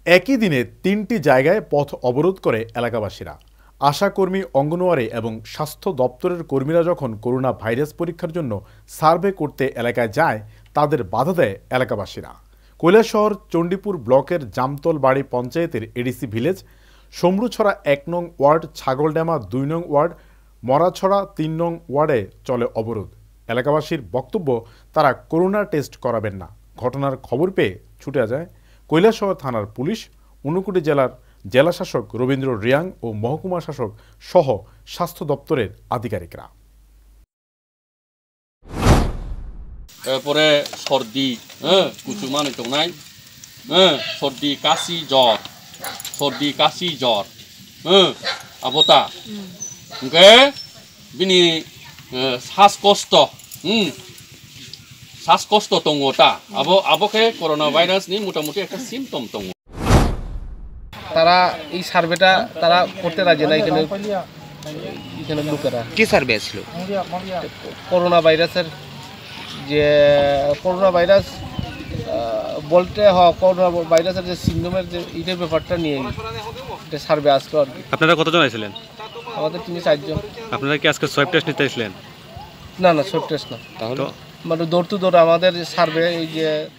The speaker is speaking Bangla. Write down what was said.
একই দিনে ৩টি জায়গায় পথ অবরোধ করে এলাকাবাসীরা। আশাকর্মী, অঙ্গনওয়াড়ি এবং স্বাস্থ্য দপ্তরের কর্মীরা যখন করোনা ভাইরাস পরীক্ষার জন্য সার্ভে করতে এলাকায় যায়, তাদের বাধা দেয় এলাকাবাসীরা। কৈলাসহর চণ্ডীপুর ব্লকের জামতল বাড়ি পঞ্চায়েতের এডিসি ভিলেজ, সমরুছড়া ১ নং ওয়ার্ড, ছাগলডামা ২ নং ওয়ার্ড, মরাছড়া ৩ নং ওয়ার্ডে চলে অবরোধ। এলাকাবাসীর বক্তব্য, তারা করোনা টেস্ট করাবেন না। ঘটনার খবর পেয়ে ছুটে যায় কৈলাসহর থানার পুলিশ, ঊনকোটি জেলার জেলাশাসক রবীন্দ্র রিয়াং ও মহকুমা শাসক সহ স্বাস্থ্য দপ্তরের আধিকারিকরা। এরপরে সর্দি, কুচুমানি চৌনাই, সর্দি কাশি জ্বর, আবতা ওকে বিনি শ্বাসকষ্ট দङটা আবকে করোনা ভাইরাসনি মোটামুটি একটা সিমটম দङ। তারা এই সার্ভেটা তারা করতে রাজি না। এখানে লোকেরা কি সার্ভে ছিল? করোনা ভাইরাসের যে করোনা ভাইরাস বলতে করোনা ভাইরাসের যে সিন্ড্রোমের যে এইটার ব্যাপারটা নিয়ে এটা সার্ভে আসলো আর কি। আপনারা কতজন আইছিলেন? আমাদের ৩-৪ জন। আপনারা কি আজকে সোয়াব টেস্ট নিতে আসলেন? না, সোয়াব টেস্ট না, তাহলে মানে দৌড় টু দৌড় আমাদের সার্ভে এই যে